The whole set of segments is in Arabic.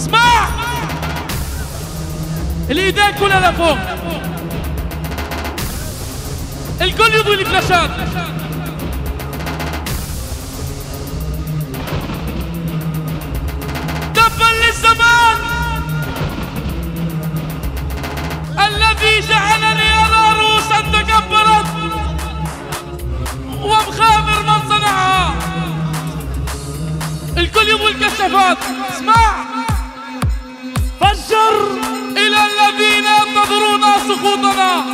اسمع الايدين كلها لفوق، الكل يضوي الفلاشات. تبا للزمان الذي جعلني ارى رؤوسا تكبرت ومخابر من صنعها. الكل يضوي الكشافات. اسمع فجر الى الذين ينتظرون سقوطنا،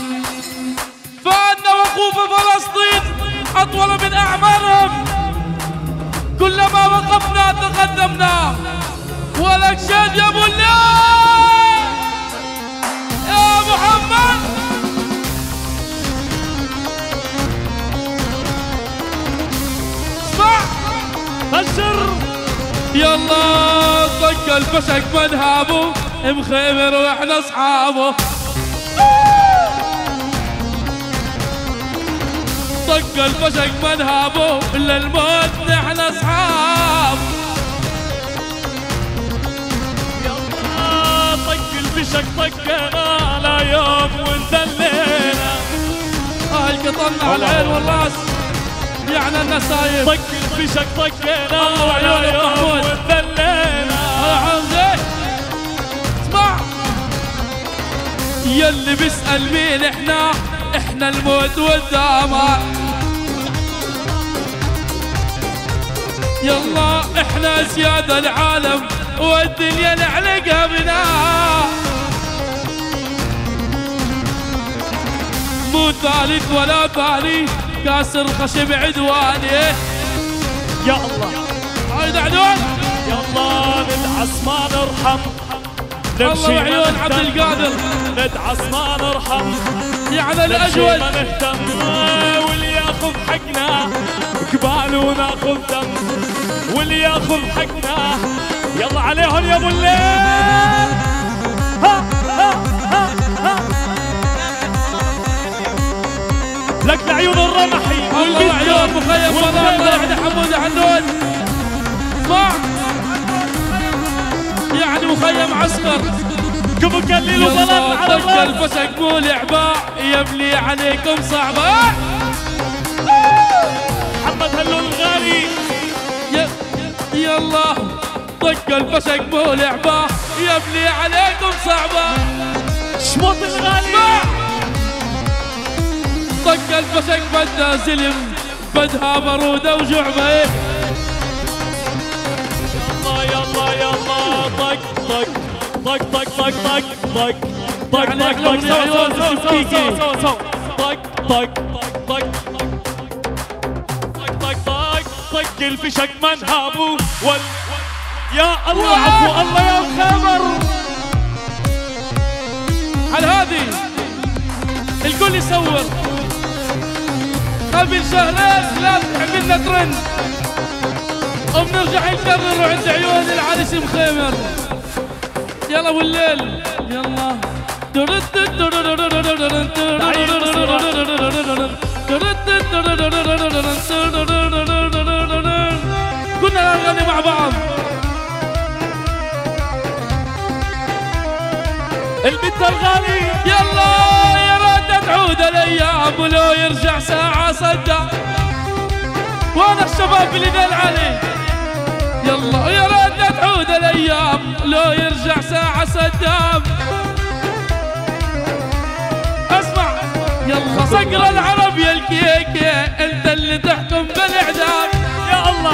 فان وقوف فلسطين اطول من اعمارهم. كلما وقفنا تقدمنا. ولك شاد يا ابو الله يا محمد. اسمع فجر يلا طق الفشك منهابه مخيمر واحنا اصحابه. طق الفشك منهابه للموت نحن اصحاب. يلا طق الفشك طقنا لا يوم وندلينا. القطن على العين والراس يعني النسايب. طق الفشك طقنا لا يوم وندلينا. اسمع يلي بيسأل مين احنا الموت والدمار. يلا احنا سيادة العالم والدنيا نعلقها بنا. مو ثالث ولا ثاني كاسر خشب عدواني. يا الله هاي دعدون يلا ندعس ما نرحم. الله وعيون عبد القادر ندعس ما نرحم. يعني الاجود ما نهتم واللي ياخذ حقنا قبال وناخذ دم. واللي ياخذ حقنا يلا عليهم يا ابو الليل. ها ها ها ها لك لعيون الرمحي الله وعيون مخيم فضاء يعني حمود حنون. اسمع يعني مخيم عسكر كم كليل وظلام على الراس. طق الفشك مو لعبة يبلي عليكم صعبة. محمد هلو الغالي يلا طق الفشك مو لعبة يبلي عليكم صعبة. شموط الغالي طق الفشك بدها زلم بدها برودة وجعبة. يلا يلا يلا طق طق طق طق طق طق طق طق طق طق طق طق الفشك منهابه يا الله عفو الله يا مخابر. على هذه الكل يصور قبل شهرين لا عملنا ترند وبنرجع نكرر عند عيون العريس مخيمر. يلا والليل يلا كنا نغني مع بعض. البنت الغالي يلا يا ريت تعود الايام ولو يرجع ساعة صدق. وانا الشباب اللي دل عليه يلا يا ريت تعود الايام لو يرجع ساعة صدام. اسمع يلا صقر العرب يا الكيكة انت اللي تحكم بالاعدام. يا الله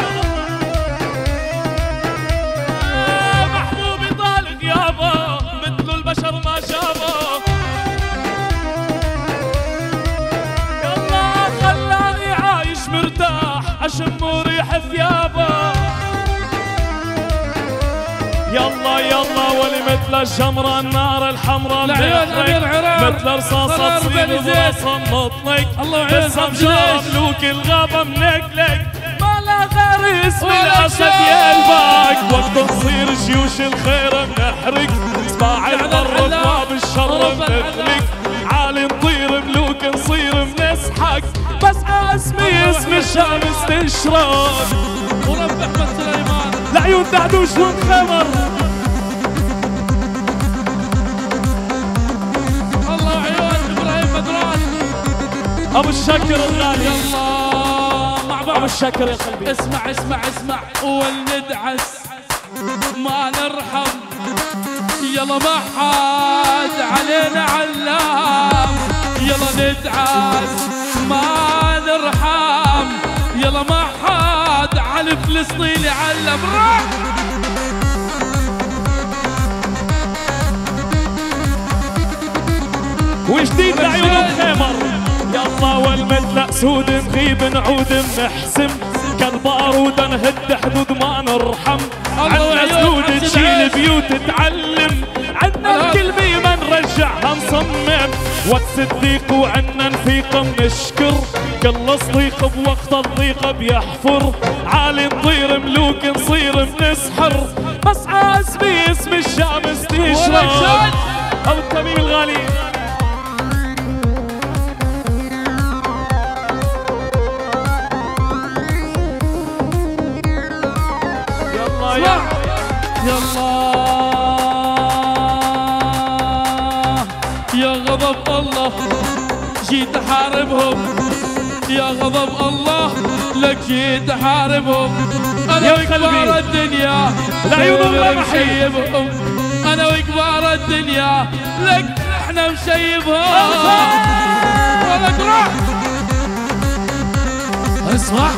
محبوبي طالق يابا مثل البشر ما شافه. يلا خلاني عايش مرتاح اشم وريح ثيابه. يلا يلا ولي مثل الشمرة النار الحمراء مثل رصاصة تصير براسها مطلق. بس بجار ملوك الغابة منقلق ما لا غير اسم الاسد يلبق. وقت نصير جيوش الخير بنحرق صباع الضر بالشر بنخلق. عالي نطير ملوك نصير بنسحق بس اسمي اسم الشمس تشرق. ورب احمد سليمان لعيون دعدوش ومخمر ابو الشكر الغالي. يلا مع بعض ابو الشكر يا قلبي. اسمع اسمع اسمع ولندعس ما نرحم، يلا ما حد علينا علام، يلا ندعس ما نرحم، يلا ما حد على فلسطين يعلم. وجديد لعيون خيمر. يلا والمثل سود نغيب نعود بنحسم، كالبارود نهد حدود ما نرحم. عنا سود تشيل بيوت تعلم، عنا الكلمة ما نرجعها نصمم. وقت الضيق وعنا نفيق بنشكر، كل صديق بوقت الضيق بيحفر. عالي نطير ملوك نصير بنسحر، مسعى اسمي اسم الشمس تشرب. ابو التميم الغالي. يلا يا غضب الله جيت احاربهم، يا غضب الله لك جيت احاربهم. انا وكبار الدنيا لعيونهم مشيبهم، انا وكبار الدنيا لك احنا مشيبهم. ولك روح اسمع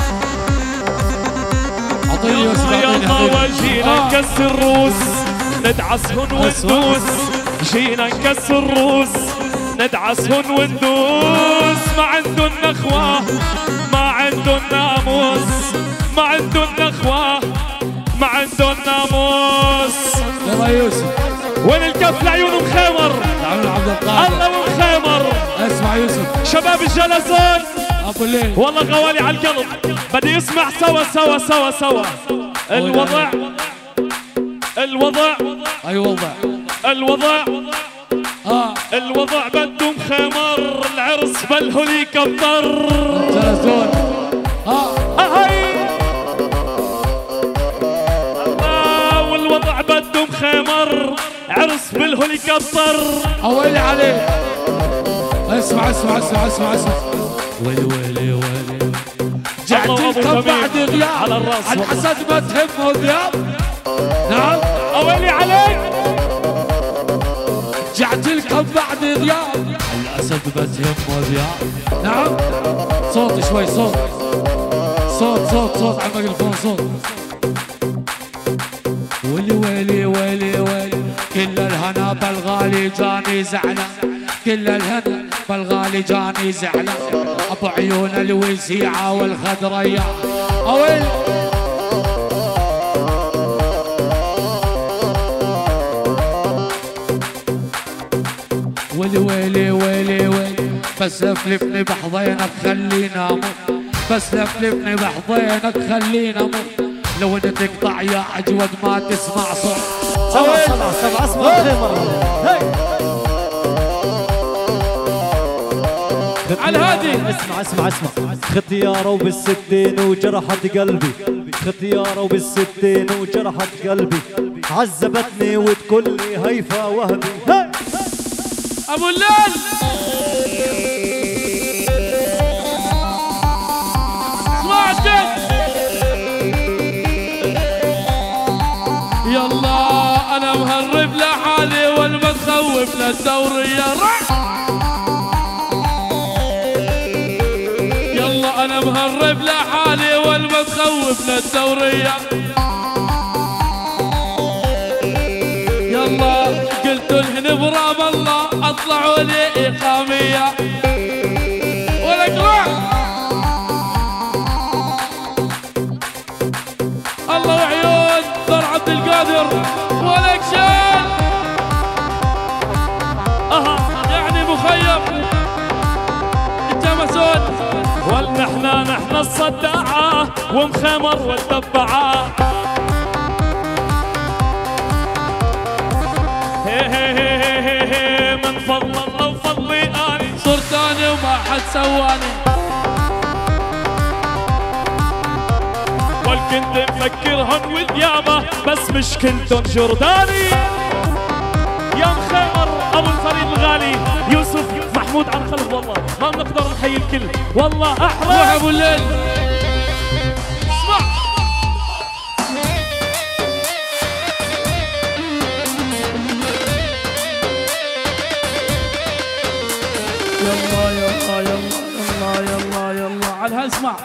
يلا وجينا نكسر الروس، ندعسهن وندوس. جينا نكسر الروس ندعسهن وندوس. ما عندن نخوة ما عندن ناموس، ما عندن نخوة ما عندن ناموس. يلا يوسف وين الكف لعيون مخيمر؟ لعيون عبد القادر الله ومخيمر. اسمع يوسف شباب الجلسات ابو الليل والله غوالي على القلب، بدي اسمع سوا سوا سوا سوا. الوضع الوضع اي وضع الوضع الوضع بده مخيمر، العرس بالهليكوبتر. جلسون هاي والوضع بده مخيمر، عرس بالهليكوبتر. اويلي عليك. اسمع اسمع اسمع اسمع اسمع ويلي ويلي ويلي. جعتلكم بعد غياب على الراس، على الاسد ما تهمه ذياب. نعم اويلي عليك. جعتلكم بعد غياب الاسد ما تهمه ذياب. نعم صوت شوي صوت صوت صوت صوت على الميكروفون صوت. ويلي ويلي ويلي ويلي كل الهنا بالغالي جاني زعلان، كل الهنا بالغالي جاني زعلان. ابو عيون الوسيعه والخضريه اويل. ويلي ويلي ويلي ويلي بس لفلفني بحضينك خلينا اموت، بس لفلفني بحضينك خلينا اموت. لو انت تقطع يا اجود ما تسمع صوت. سمع اسمع على هادي. اسمع اسمع اسمع. ختيارة وبالستين وجرحت قلبي، ختيارة وبالستين وجرحت قلبي. عذبتني وتقول لي هيفا وهبي. ابو الليل اسمع. يلا انا مهرب لحالي والما تخوفنا الدورية. يلا انا مهرب لحالي والما تخوفنا الدورية. يلا قلت لهن برام الله اطلعوا لي اقامية. ولك روح الله وعيون دار عبد القادر. ولك شان يعني مخيم انت مسود. نحن الصداعة ومخيمر والدبعة. من فضل الله وفضلي اني صرت اني وما حد سواني. والكنت مفكرهن واليابة بس مش كنتن جرداني. يا مخيمر ابو الفريد الغالي يوسف محمود محمود عن خلف والله ما بنقدر نحيي الكل والله احلى. روح ابو الليل اسمع يلا يلا يلا يلا يلا يلا على اسمع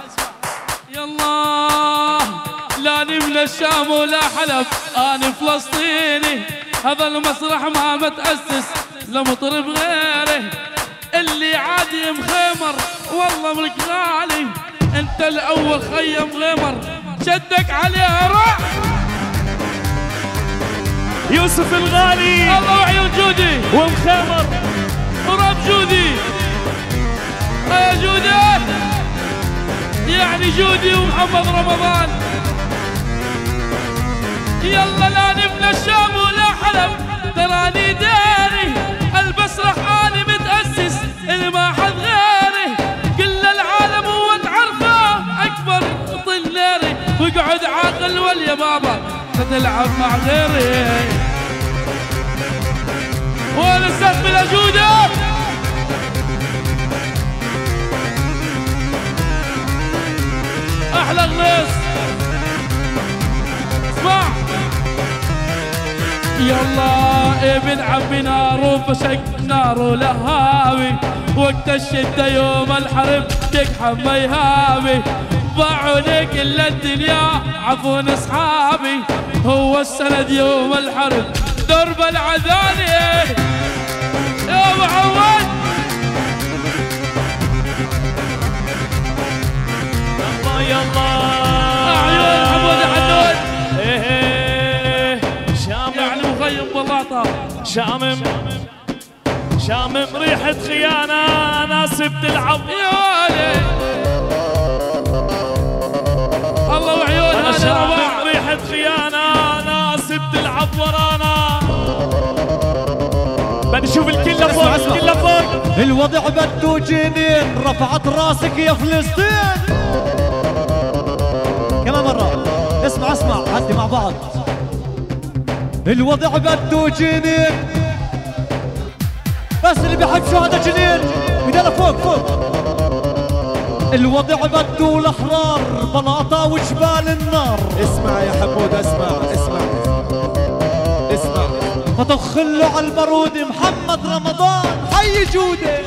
يلا لا من الشام ولا حلب انا فلسطيني هذا المسرح ما متأسس لمطرب غيره اللي عادي مخيمر والله ملك غالي انت الاول خيم غيمر شدك عليها روح يوسف الغالي الله وعيون جودي ومخيمر ورب جودي يا جودي يعني جودي ومحمد رمضان يلا لا نبنى الشام ولا حلب تراني داري المسرح انا متأسس اللي ما حد غيري كل العالم هو تعرفه اكبر طل ناري واقعد عاقل واليا بابا تلعب مع غيري وانا استقبل اجوده احلى غليص اسمع يلا ابن عمي نار وفشك نار ولهاوي وقت الشدة يوم الحرب تقحم ما يهاوي باعوني كل الدنيا عفون اصحابي هو السند يوم الحرب درب العذاني يا معود يلا عيون حمود حدود شامم يعني مخيم بلاطه شامم ريحة خيانة ناسب تلعب يا ولي الله وعيون أنا شامم ريحة خيانة ناسب تلعب ورانا بدي اشوف الكل لفوق الكل لفوق الوضع بده جنين رفعت راسك يا فلسطين كمان مرة اسمع هدي مع بعض الوضع بده جنين بس اللي بيحب شو هذا جنين بدنا فوق الوضع بده الاحرار بلاطة وجبال النار اسمع يا حمود اسمع فدخل له على البارود محمد رمضان حي جودة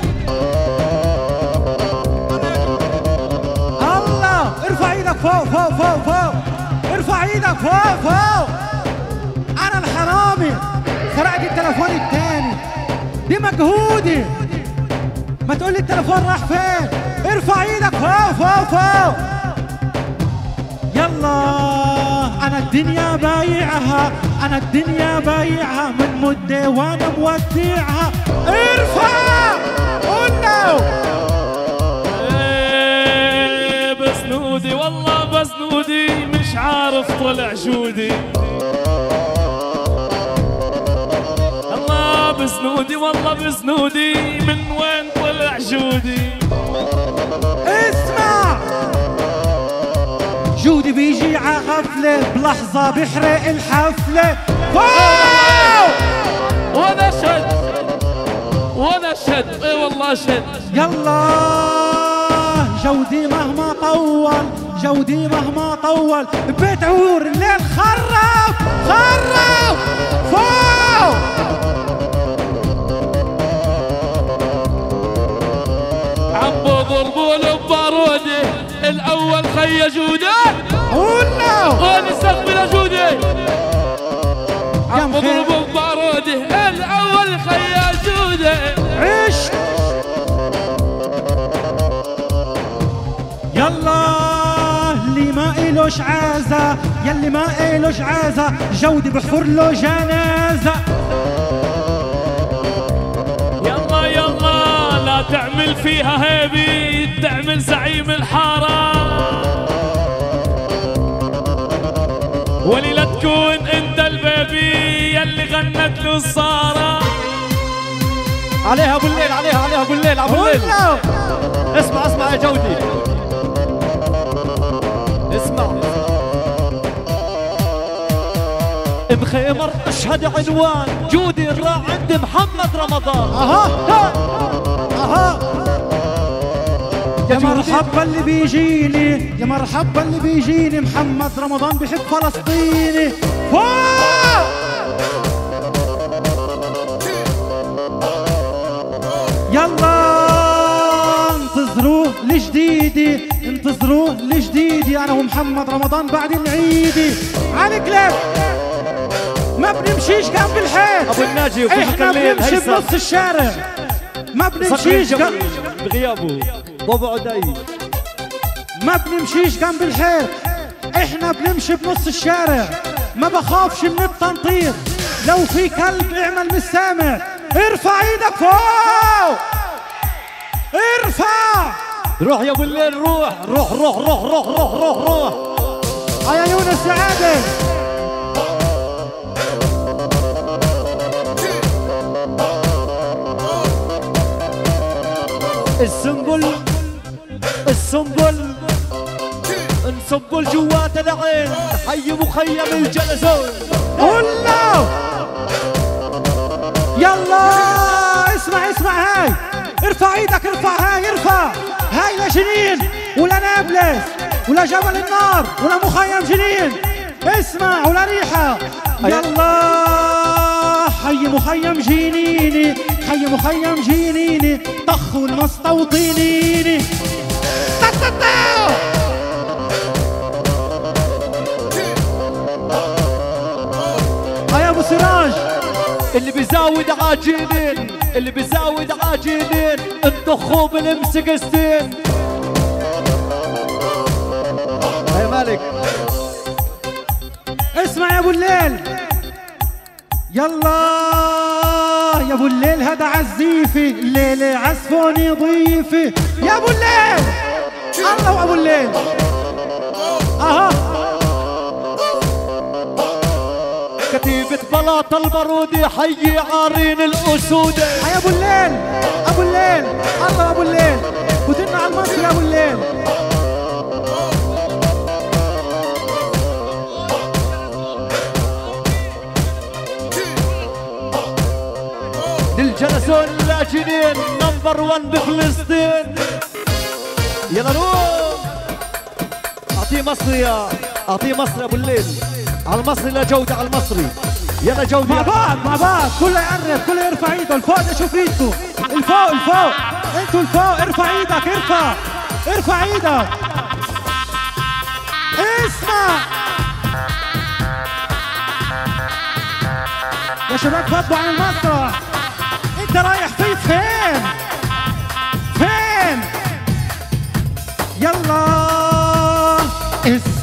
الله ارفع ايدك فوق ارفع ايدك فوق انا الحرامي سرقت التليفون التاني دي مجهودي ما تقول لي التليفون راح فين ارفع ايدك فوق يلا انا الدنيا بايعها من مدة وانا مودعها ارفع قلنا بسنودي والله بسنودي مش عارف طلع جودي الله بسنودي والله بسنودي من وين طلع جودي اسمع جودي بيجي ع غفلة بلحظة بيحرق الحفلة وانا شد اي والله شد يلا جودي مهما طول بيت عور الليل خرب فوق عبو ضربوا له ببارودي الاول خي جوده قولنا وانا استقبل جوده عبو ضربوا ببارودي الاول خي جوده عيش يلا اللي ما إلوش عازة يلي ما إلوش عازة جودي بحفر له جنازة يلا لا تعمل فيها هيبي تعمل زعيم الحارة ولي لا تكون انت البيبي يلي غنت له الصارة عليها ابو الليل عليها ابو الليل اسمع يا جودي اسمع مخيمر اشهد عنوان جودي الراع عند محمد رمضان يا مرحبا اللي بيجيني، يا مرحبا اللي بيجيني، محمد رمضان بحب فلسطيني. يلا انتظروه لجديدي، انتظروه لجديدي، انا ومحمد رمضان بعد العيدي. على كليب ما بنمشيش جنب الحيط، ابو الناجي احنا بنمشي بنص الشارع، ما بنمشيش بغيابه بابا عدي، ما بنمشيش جنب الحيط، احنا بنمشي بنص الشارع، ما بخافش من التنطيط، لو في كلب اعمل مش سامع، ارفع ايدك فوق، ارفع. روح يا ابو الليل، روح روح روح روح روح روح روح روح. يا يونس يا عادل. السنبل السنبل نسنبل جوات العين، حي مخيم الجلسون. الله يلا اسمع اسمع، هاي ارفع ايدك، ارفع هاي، ارفع هاي لجنين ولا نابلس ولا جبل النار ولا مخيم جنين، اسمع ولا ريحة. يلا حي مخيم جنيني، حي مخيم جنيني، طخ والمستوطنيني. يا ابو سراج اللي بيزاود عاجلين، اللي بيزاود عاجلين، الضخو بالمسك ستين. هاي مالك اسمع يا ابو الليل، يلا يا ابو الليل هذا عزيفي، الليلة عزفوني ضيفي يا ابو الليل. الله وابو الليل. كتيبة بلاط البارودي، حي عارين الأسودة. يا ابو الليل، ابو الليل، الله ابو الليل، ودنا على المصري يا ابو الليل. للجلسون اللاجنين، نمبر 1 بفلسطين. يلا روح اعطيه مصري، اعطيه مصري ابو الليل، على المصري لجودة، على المصري. يلا جودة مع بعض مع بعض، كله يقرب، كله يرفع ايده لفوق، اشوف ايدكم الفوق الفوق، انتوا الفوق، ارفع ايدك، ارفع ارفع ايدك. اسمع يا شباب، فضوا عن المسرح، انت رايح فين فين فين؟ يلا